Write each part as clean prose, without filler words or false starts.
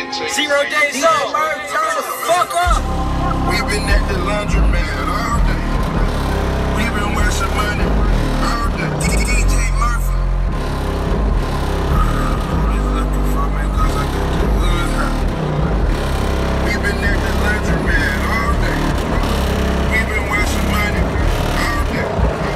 0 days up, turn the fuck up. We been at the laundromat all day. We been washing money all day. DJ Murphy. Always looking for me cause I got the hood hot. We been at the laundromat all day. We been washing money all day.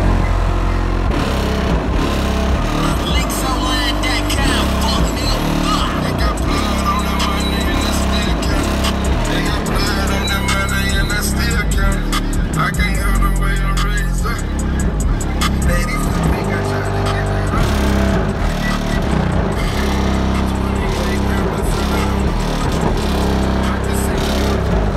Links online that kind, fuck nigga. They got blood on the money and I still count. They got blood on the money and I still count. I can't help the way I'm raised up. Ladies, I think I tried to get it up. 28 cameras in the room. I can see you.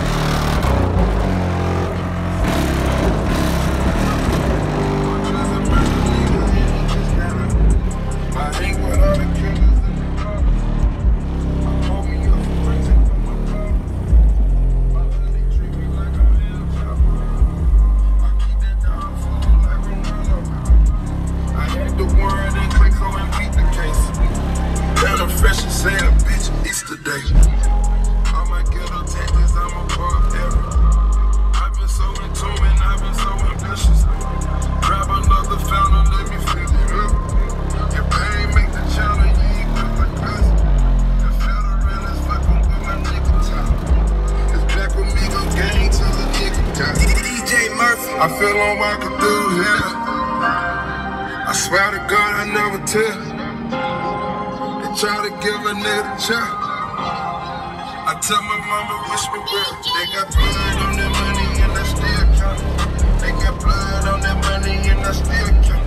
I hang with all the killers in the car. I hold me up for prison for my car. My hoodie treat me like I'm El Chapo. I keep that dog food like Ronaldo. I had the word and Clayco and beat the case. Down the fresh and say a bitch, it's today. All my ghetto tactics, I'm above ever. I've been so in tune and I've been so ambitious. Grab another fountain, let me fill it up. Your pain make the challenge, you ain't built like us. The federal is fucking with my nigga top. It's black with me, go gang to the nigga top. DJ Murphy. I feel on walking through here. I swear to God, I never tell. They try to give a nigga the chop. I tell my mama, wish me well. They got blood on their money and I still count. They got blood on their money and I still count.